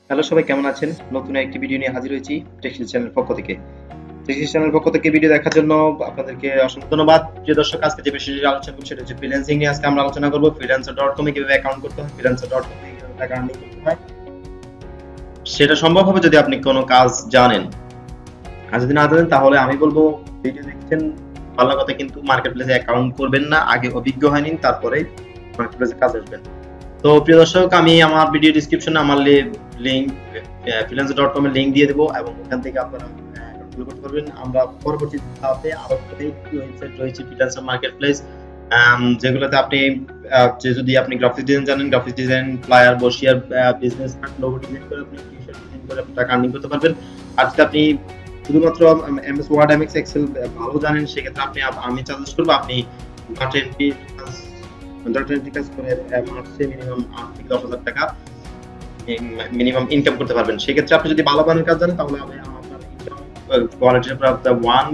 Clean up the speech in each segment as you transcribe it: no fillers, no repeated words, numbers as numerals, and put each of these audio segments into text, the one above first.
Hello সবাই কেমন আছেন? নতুন একটি ভিডিও নিয়ে হাজির হয়েছি টেক্সটাইল চ্যানেলের পক্ষ থেকে। টেক্সটাইল চ্যানেলের পক্ষ থেকে ভিডিও দেখার জন্য আপনাদেরকে অসংখ্য ধন্যবাদ। প্রিয় দর্শক, আজকে যে বিষয়টি আলোচনা করব সেটা হচ্ছে ফ্রিল্যান্সিং নিয়ে আজকে আমরা আলোচনা করব। freelancer.com এ কিভাবে অ্যাকাউন্ট করতে হয়, freelancer.com থেকে কিভাবে টাকা আর্নিং করতে হয়। সেটা সম্ভব হবে যদি আপনি কোনো কাজ জানেন। আর যদি না জানেন তাহলে আমি বলবো ভিডিও দেখছেন ভালো কথা, কিন্তু মার্কেট প্লেসে অ্যাকাউন্ট করবেন না, আগে অভিজ্ঞ হয় নিন তারপরে মার্কেট প্লেসে কাজ আসবেন। তো প্রিয় দর্শক, আমি আমার ভিডিও ডিসক্রিপশনে আমার লিংক freelancer.com এর লিংক দিয়ে দেবো এবং ওখান থেকে আপনারা অ্যাকাউন্ট করতে পারবেন। আমরা পরবর্তী ধাপে আরো কয়েকটি ওয়েবসাইট রয়েছে ফ্রিল্যান্সার মার্কেট প্লেস, যেগুলোতে আপনি যদি আপনি গ্রাফিক্স ডিজাইন জানেন, graphics design, flyer, brochure, business card, logo design করে আপনি টি-শার্ট ডিজাইন করে আপনি টাকা আর্নিং করতে পারবেন। আর যদি আপনি শুধুমাত্র এমএস ওয়ার্ড, এমএস এক্সেল ভালো জানেন, সেক্ষেত্রে আমি সাজেস্ট করবো আপনি ডাটা এন্ট্রি কাজ করে মাসে মিনিমাম 8 থেকে 10,000 টাকা মিনিমাম ইনকাম করতে পারবেন। সেক্ষেত্রে আপনি যদি ভালো মানের কাজ জানেন তাহলে আপনার ইনকাম কোয়ালিটির উপর আপনার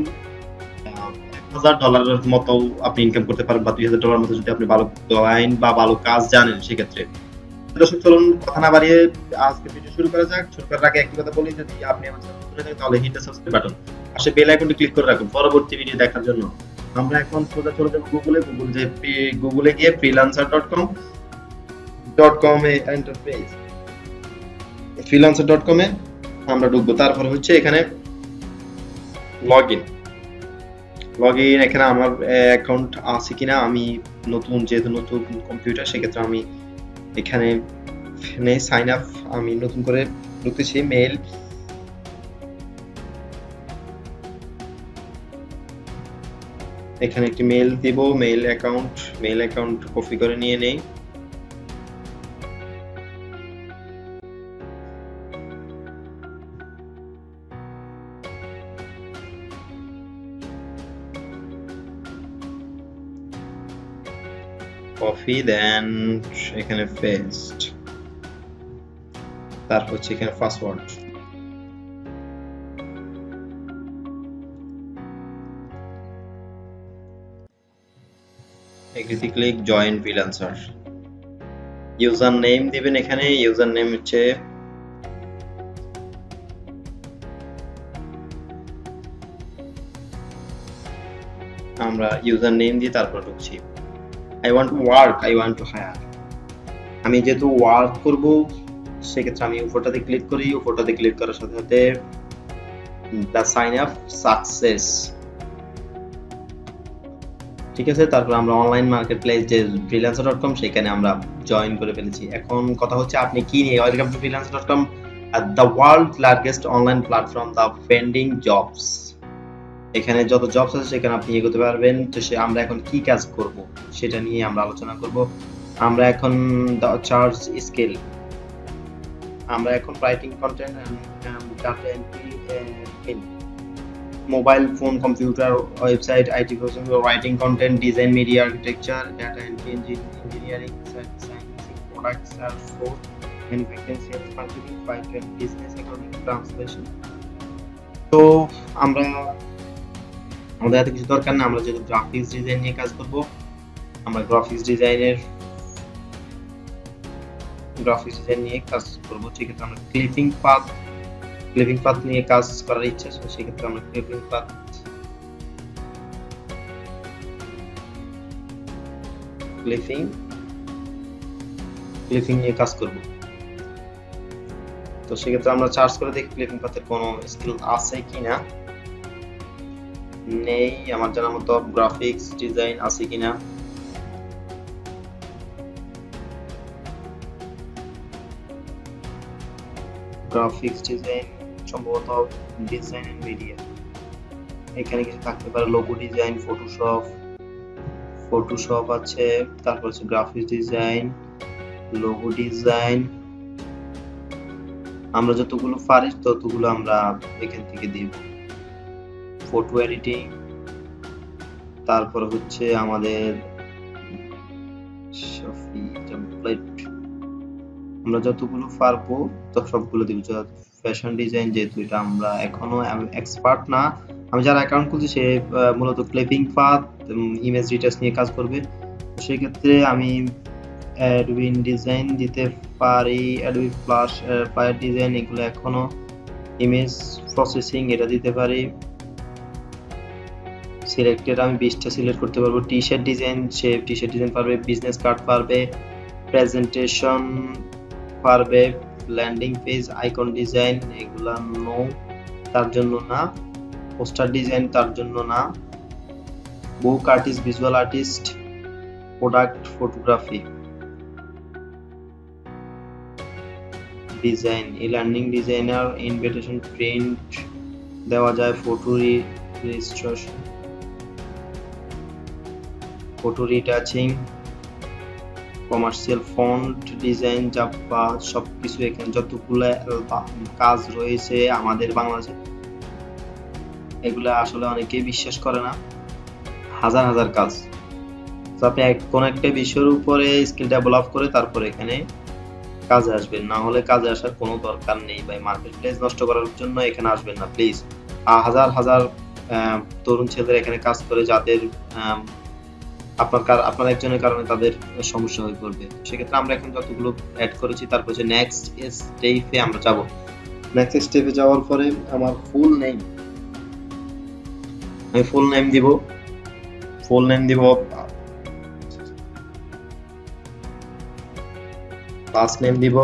$1,000 মতো আপনি ইনকাম করতে পারেন, বা $2,000 মতো যদি আপনি ভালো ক্লায়েন্ট বা ভালো কাজ জানেন সেক্ষেত্রে। দর্শক, চলুন কথা না বাড়িয়ে আজকে ভিডিও শুরু করা যাক। শুরু করার আগে একটি কথা বলি, যদি আপনি আমার চ্যানেল নতুন হয়ে থাকেন তাহলে হিট দ্য সাবস্ক্রাইব বাটন, পাশে বেল আইকনটি ক্লিক করে রাখুন পরবর্তী ভিডিও দেখার জন্য। আমরা এখন সোজা চলে যাব গুগলে গিয়ে freelancer.com এ এন্টার পেজ freelancer.com এ আমরা ঢুকবো। তারপর হচ্ছে এখানে লগইন। এখানে আমার অ্যাকাউন্ট আছে কিনা, আমি যেহেতু নতুন কম্পিউটার, সেক্ষেত্রে আমি এখানে সাইন আপ আমি নতুন করে ঢুকতেছি। মেল, এখানে একটি মেল দিব, মেল অ্যাকাউন্ট কপি করে নিয়ে নেই। কপি, দেন এখানে পেস্ট, তারপর হচ্ছে এখানে পাসওয়ার্ড। এগ্রিতে click, join freelancer. User name দিবেন, এখানে ইউজার নেম হচ্ছে আমরা ইউজার নেম দিয়ে তারপর ঢুকছি। I want to work, I want to hire. আমি যেহেতু ওয়ার্ক করব সেক্ষেত্রে আমি উপরটাতে ক্লিক করি। উপরটাতে ক্লিক করার সাথে সাথে দ্য সাইন আপ সাকসেস, ঠিক আছে। তারপর আমরা অনলাইন মার্কেট প্লেস যে freelancer.com সেখানে আমরা জয়েন করে ফেলেছি। এখন কথা হচ্ছে আপনি কি নিয়ে, welcome to freelancer.com, the world largest online platform the finding jobs. এখানে যত জবস আছে সেখানে আপনি এগোতে পারবেন। তো আমরা এখন কি কাজ করব সেটা নিয়ে আমরা আলোচনা করব। আমরা এখন দ্য চার্জ স্কেল, আমরা এখন writing content and data entry in mobile phone, computer, website, IT processing, writing content, design, media, architecture, data entry, engineering, sciences, products আর four, manufacturing, sales, marketing, finance, business, economic, translation. তো আমরা আমাদের হাতে কিছু দরকার না, আমরা যেহেতু গ্রাফিক্স ডিজাইন নিয়ে কাজ করব, আমরা গ্রাফিক্স ডিজাইন নিয়ে কাজ করব। সেক্ষেত্রে আমরা ক্লিপিং পাথ নিয়ে কাজ করার ইচ্ছা, সেক্ষেত্রে আমরা ক্লিপিং নিয়ে কাজ করব। তো সেক্ষেত্রে আমরা সার্চ করে দেখি ক্লিপিং পাথের কোনো স্কিল আছে কিনা। নেই আমার জানার মতো। গ্রাফিক্স ডিজাইন আছে কিনা, গ্রাফিক্স ডিজাইন সম্ভবত ডিজাইন এন্ড মিডিয়া, এখানে কিছু থাকতে পারে। লোগো ডিজাইন, ফটোশপ আছে, তারপর হচ্ছে গ্রাফিক্স ডিজাইন, লোগো ডিজাইন। আমরা যতগুলো পারি ততগুলো আমরা এখান থেকে দিব। ফটো এডিটিং, তারপর হচ্ছে আমাদের টেমপ্লেট, আমরা যতগুলো পারবো সবগুলো দিব। ফ্যাশন ডিজাইন, যেহেতু এটা আমরা এখনো এক্সপার্ট না, আমি যারা অ্যাকাউন্ট খুলছি সে মূলত ক্লিপিং পাথ, ইমেজ ডিটেলস নিয়ে কাজ করবে। সেই ক্ষেত্রে আমি অ্যাডবি ডিজাইন দিতে পারি, অ্যাডবি ফ্ল্যাশ ফায়ার ডিজাইন, এগুলো এখনো ইমেজ প্রসেসিং এটা দিতে পারি। সিলেক্টেড আমি 20টা সিলেক্ট করতে পারবো। টি শার্ট ডিজাইন, সে টি শার্ট ডিজাইন পারবে, বিজনেস কার্ড পারবে, প্রেজেন্টেশন পারবে, ল্যান্ডিং পেজ আইকন ডিজাইন এগুলা নো, তার জন্য না। পোস্টার ডিজাইন তার জন্য না। Book artist, visual artist, product photography design, e learning designer, invitation print দেওয়া যায়, photo registration, photo retouching, commercial font design, Java, সবকিছু এখানে যতগুলো কাজ রয়েছে আমাদের বাংলাদেশে এগুলা আসলে অনেকেই বিশ্বাস করে না, হাজার হাজার কাজ। তো আপনি কোন একটা বিষয়ের উপরে স্কিল ডেভেলপ করে তারপর এখানে কাজে আসবেন, না হলে কাজে আসার কোনো দরকার নেই ভাই। মার্কেট প্লেস নষ্ট করার জন্য এখানে আসবেন না প্লিজ। হাজার হাজার তরুণ ছেলেরা এখানে কাজ করে যাদের আপনার একজনের কারণে তাদের সমস্যা হয়ে পড়বে। সেক্ষেত্রে আমরা এখন যতগুলো অ্যাড করেছি তারপর হচ্ছে নেক্সট স্টেপে আমরা যাব। নেক্সট স্টেপে যাওয়ার পরে আমার ফুল নেম, আমি ফুল নেম দিব, লাস্ট নেম দিব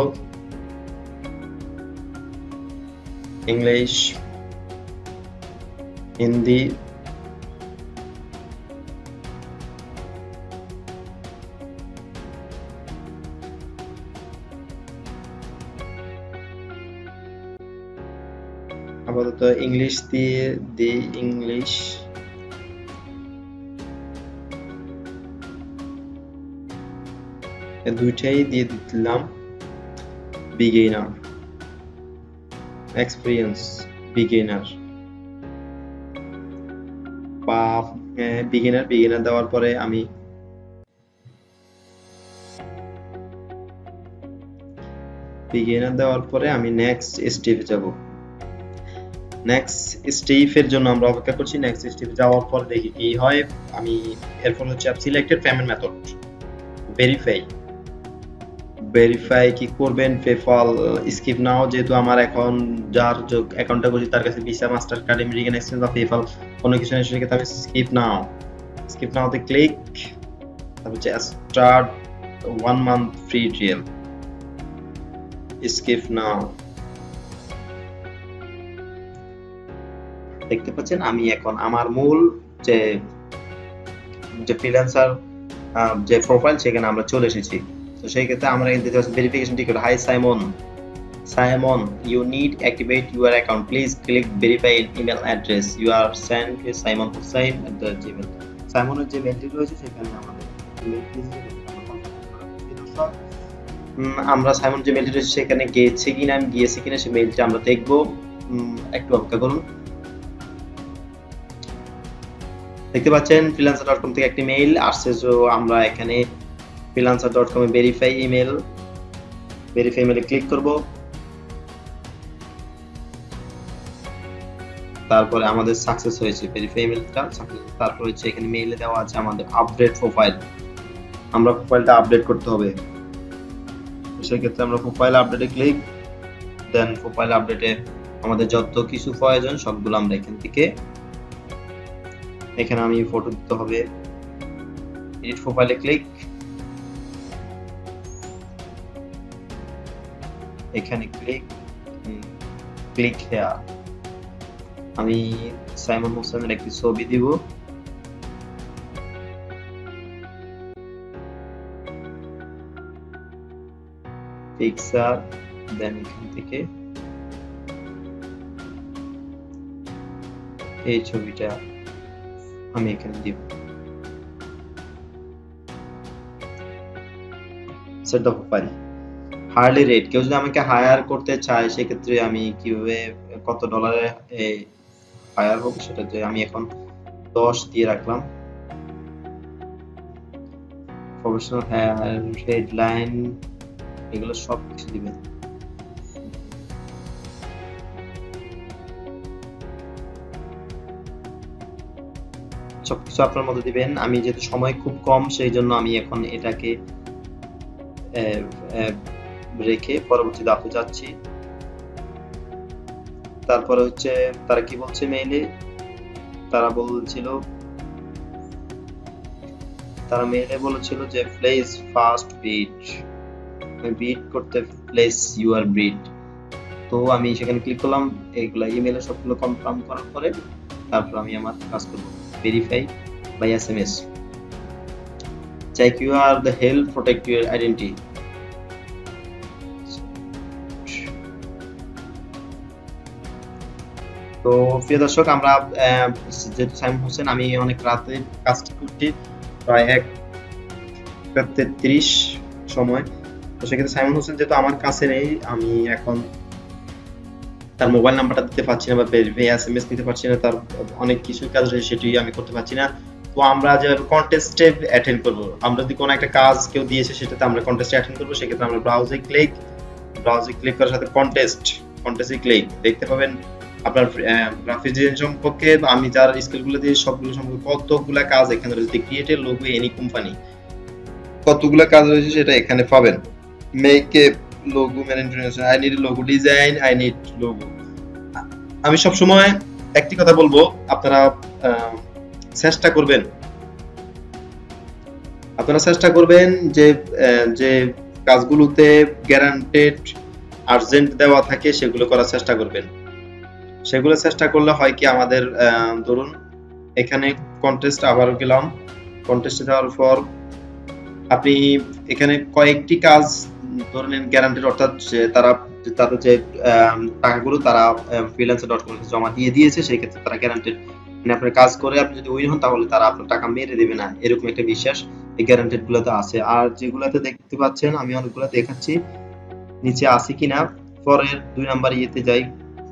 ইংলিশ, হিন্দি, আপাতত ইংলিশ দিয়ে দিই, ইংলিশ, দুইটাই দিয়ে দিলাম। বিগিনার, এক্সপিরিয়েন্স, বিগিনার বা বিগিনার দেওয়ার পরে আমি নেক্সট স্টেপে যাব। নেক্সট স্টেপের জন্য আমরা অপেক্ষা করছি। নেক্সট স্টেপে যাওয়ার পর দেখি কি হয়। আমি এরপর হচ্ছে সিলেক্টেড পেমেন্ট মেথড, ভেরিফাই কি করবেন, পেপাল, স্কিপ নাও, যেহেতু আমার এখন যার অ্যাকাউন্টটা করছি তার কাছে Visa, master card, American exchange বা পেপাল কোনো কিছু নেই, সেক্ষেত্রে আমি স্কিপ নাওতে ক্লিক, তারপর হচ্ছে start 1 month free trial, skip now. দেখতে পাচ্ছেন আমি এখন আমার মূল যে ফ্রিল্যান্সার যে প্রোফাইল সেখানে আমরা চলে এসেছি। তো সেই ক্ষেত্রে আমরা দিতে হচ্ছে verification ticket. Hi Simon, you need activate your account, please click verify email address, you are sent to simonhussain@gmail. সাইমনের যে মেইলটি রয়েছে সেখানে আমাদের আমরা সাইমন যে মেইলটি রয়েছে সেখানে গিয়েছে কিনা সেই মেইলটা আমরা দেখব। একটু অপেক্ষা করুন। দেখতে পাচ্ছেন freelancer.com থেকে একটি মেইল আসছে, যে আমরা এখানে freelancer.com এ ভেরিফাই ইমেলে ক্লিক করব। তারপরে আমাদের সাকসেস হয়েছে ভেরিফাই ইমেলটা সাকসেস। তারপর হচ্ছে এখানে মেইলে দেওয়া আছে আমাদের আপডেট প্রোফাইল, আমরা প্রোফাইলটা আপডেট করতে হবে। সেই ক্ষেত্রে আমরা প্রোফাইল আপডেটে ক্লিক, দেন প্রোফাইল আপডেটে আমাদের যত কিছু প্রয়োজন সবগুলো আমরা এখান থেকে, এখানে আমি ফটো দিতে হবে, এডিট প্রোফাইলে ক্লিক, এখানে ক্লিক হেয়ার, আমি সাইমন হোসেনের একটি ছবি দিব, পিকচার, দেন এখান থেকে এই ছবিটা আমি এখানে দিব, set the profile. Hourly rate, কেউ যদি আমাকে হায়ার করতে চায় সেক্ষেত্রে আমি কিভাবে কত ডলারে হায়ার হোক সেটা যে আমি এখন 10 দিয়ে রাখলাম। প্রফেশনাল হায়ার, হেডলাইন, এগুলো সব কিছু দিবেন। সবকিছু আপনার মধ্যে দিবেন। আমি যেহেতু সময় খুব কম সেই জন্য আমি এখন এটাকে রেখে পরবর্তী ধাপে যাচ্ছি। তারপরে হচ্ছে তারা কি বলছে মেইলে, তারা বলেছিল যে প্লেস ফার্স্ট বিট করতে প্লেস ইউর বিট। তো আমি সেখানে ক্লিক করলাম, এগুলা ইমেলে সবগুলো কনফার্ম করার পরে তারপর আমি আমার কাজ করব। Verify by SMS, check you are the help, protect your identity. তো প্রিয় দর্শক, আমরা যেহেতু সাইমন হোসেন, আমি অনেক রাতে কাজটি করছি, প্রায় 1:33 সময়। তো সেক্ষেত্রে সাইমন হোসেন যেহেতু আমার কাছে নেই, আমি এখন তার মোবাইল নাম্বারটা দিতে পারছি না বা এসএমএস দিতে পারছি না, তার অনেক কিছু কাজ রয়েছে সেটি আমি করতে পারছি না। তো আমরা যে কন্টেস্টে অ্যাটেন্ড করব, আমরা যদি কোনো একটা কাজ কেউ দিয়েছে সেটাতে আমরা কন্টেস্টে অ্যাটেন্ড করব, সেক্ষেত্রে আমরা ব্রাউজে ক্লিক করার সাথে কন্টেস্টে ক্লিক দেখতে পাবেন আপনার গ্রাফিক্স ডিজাইন সম্পর্কে আমি যার স্কিলগুলো দিয়ে সবগুলো সম্পর্কে কতগুলা কাজ এখানে রয়েছে। Create a logo any company, কতগুলা কাজ রয়েছে সেটা এখানে পাবেন। Make a logo management, I need logo design, I need logo. আমি সব সময় একটি কথা বলবো, আপনারা চেষ্টা করবেন যে কাজগুলোতে গ্যারান্টেড আর্জেন্ট দেওয়া থাকে সেগুলো করার চেষ্টা করবেন। সেগুলো চেষ্টা করলে হয় কি, আমাদের ধরুন এখানে কন্টেস্ট আবারও গেলাম, কন্টেস্টে যাওয়ার পর আপনি এখানে কয়েকটি কাজ ধরে নেন গ্যারান্টেড, অর্থাৎ তাদের যে টাকাগুলো তারা freelancer.com এ জমা দিয়ে দিয়েছে, সেই ক্ষেত্রে তারা গ্যারান্টেড, মানে আপনার কাজ করে আপনি যদি উইন হন তাহলে তারা আপনার টাকা মেরে দেবে না, এরকম একটা বিশ্বাস এই গ্যারান্টেড গুলোতে আছে। আর যেগুলাতে দেখতে পাচ্ছেন আমি অনেকগুলো দেখাচ্ছি, নিচে আছে কিনা। পরের 2 নাম্বার ইয়েতে যাই,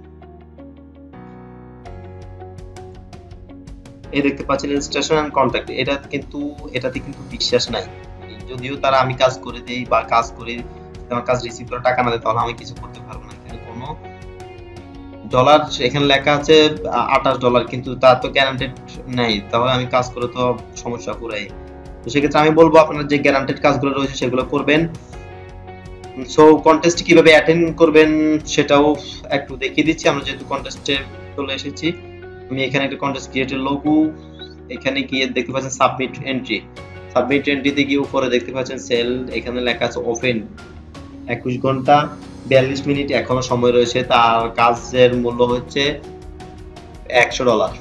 এই দেখতে পাচ্ছেন রেজিস্ট্রেশন এন্ড কন্ট্যাক্ট, এটাতে কিন্তু বিশ্বাস নাই। যদিও তারা আমি কাজ করে দেই বা কাজ করে আমার কাজ রিসিভ করে টাকা না দেয়, তাহলে আমি কিছু করতে পারবো না। এখানে কোনো ডলার, এখানে লেখা আছে $28, কিন্তু তার তো গ্যারান্টেড নাই, তাহলে আমি কাজ করে তো সমস্যা পুরাই। তো সেক্ষেত্রে আমি বলবো আপনারা যে গ্যারান্টেড কাজগুলো রয়েছে সেগুলো করবেন। সো কন্টেস্ট কিভাবে অ্যাটেন্ড করবেন সেটাও একটু দেখিয়ে দিচ্ছি। আমরা যেহেতু কন্টেস্টে চলে এসেছি, আমি এখানে একটা কন্টেস্ট ক্রিয়েটের লোগো, এখানে গিয়ে দেখতে পাচ্ছেন সাবমিট এন্ট্রিতে গিয়ে উপরে দেখতে পাচ্ছেন সেল, এখানে লেখা আছে ওপেন। 21 ঘন্টা 42 মিনিট এখনো সময় রয়েছে। তার কাজের মূল্য হচ্ছে $100,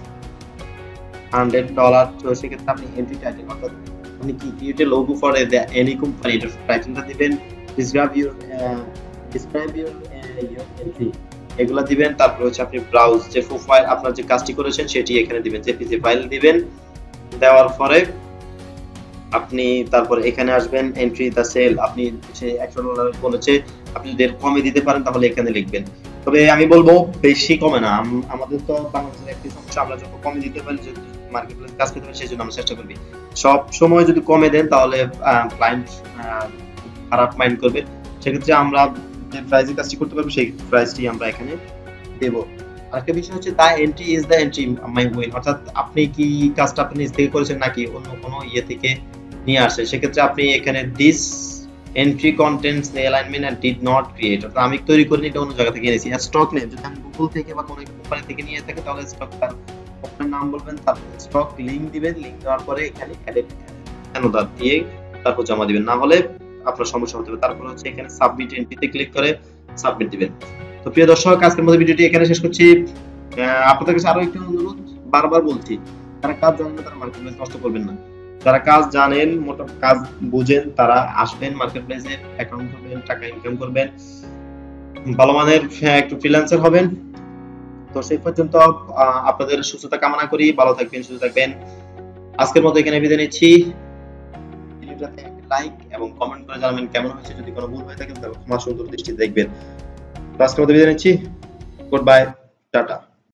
$100। তো সেক্ষেত্রে আপনি এন্ট্রি টাইটেল, অর্থাৎ আপনি কি create a logo for any company, এটার টাইটেলটা দিবেন, describe your entry, এগুলা দিবেন। তারপর হচ্ছে আপনি ব্রাউজ, যে প্রোফাইল আপনার যে কাজটি করেছেন সেটি এখানে দিবেন, জেপিজি ফাইল দিবেন। দেওয়ার পরে আপনি তারপর এখানে আসবেন, এন্ট্রি দা সেল, আপনি সে $100 বলেছে, আপনি যদি কমে দিতে পারেন তাহলে এখানে লিখবেন। তবে আমি বলবো বেশি কমে না, আমাদের তো বাংলাদেশের একটি সমস্যা, আমরা যত কমে দিতে পারি যদি মার্কেটপ্লেস কাজ পেতে পারি সেই জন্য আমরা চেষ্টা করবি। সব সময় যদি কমে দেন তাহলে ক্লায়েন্ট খারাপ মাইন্ড করবে। সেক্ষেত্রে আমরা যে প্রাইসে কাজটি করতে পারবো সেই প্রাইসটি আমরা এখানে দেব। আরেকটা বিষয় হচ্ছে the entry is the entry my will, অর্থাৎ আপনি কি কাজটা আপনি নিজ থেকে করেছেন নাকি অন্য কোনো ইয়ে থেকে নিয়ে আসছে। সেক্ষেত্রে আপনি এখানে this entry contents the alignment and did not create, অর্থাৎ আমি তৈরি করিনি, এটা অন্য জায়গা থেকে এনেছি। স্টক নেম, যদি আমি গুগল থেকে বা কোনো কোম্পানি থেকে নিয়ে থাকি তাহলে স্টক, তার কোম্পানির নাম বলবেন, তারপর স্টক লিংক দিবেন, লিংক দেওয়ার পরে এখানে এডিট অ্যানোদার দিয়ে তারপর জমা দিবেন, না হলে আপনার সমস্যা হতে পারে। তারপর হচ্ছে এখানে সাবমিট এন্ট্রিতে ক্লিক করে সাবমিট দিবেন। তো প্রিয় দর্শক, আজকের মতো ভিডিওটি এখানে শেষ করছি। আপনাদের কাছে আরো একটি অনুরোধ, বারবার বলছি, যারা কাজ জানেন না তারা মার্কেটপ্লেস নষ্ট করবেন না। যারা কাজ জানেন, মোটা কাজ বুঝেন, তারা আসবেন মার্কেটপ্লেসে, অ্যাকাউন্ট করবেন, টাকা ইনকাম করবেন, ভালো মানের একটু ফ্রিল্যান্সার হবেন। তো সেই পর্যন্ত আপনাদের সুস্থতা কামনা করি, ভালো থাকবেন, সুস্থ থাকবেন। আজকের মতো এখানে বিদায় নিচ্ছি। ভিডিওটাতে একটা লাইক এবং কমেন্ট করে জানাবেন কেমন হয়েছে, যদি কোনো ভুল হয়ে থাকে তাহলে ক্ষমা সুন্দর দৃষ্টিতে দেখবেন। তো আজকের মতো বিদায় নিচ্ছি, গুড বাই, টাটা।